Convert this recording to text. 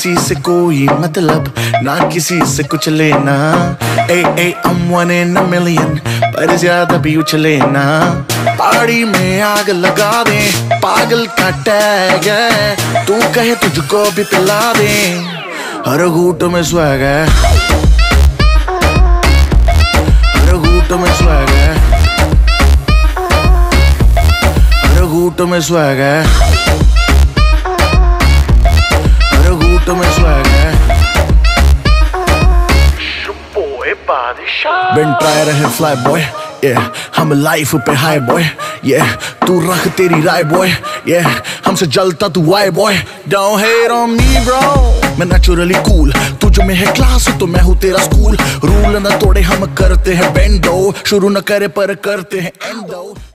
किसी से कोई मतलब, ना किसी से कुछ लेना। I'm one in a million, पर ज्यादा भी उछले ना। पार्टी में आग लगा दे, पागल का टैग है, तू कहे तुझको भी पिला दे, हर घूंट में स्वैग है, हर घूंट में स्वैग है, हर घूंट में स्वैग है, हर घूंट में स्वैग है। Been try रहे fly boy, yeah, हम लाइफ पे हाई बॉय, yeah, तू रख तेरी राय बॉय, yeah, हमसे जलता तू why boy, don't hate on me bro, मैं नेचुरली कूल, तुझ में है क्लास तो मैं हूँ तेरा स्कूल, रूल न तोड़े हम करते हैं बेंडो, शुरू न करे पर करते हैं एंडो।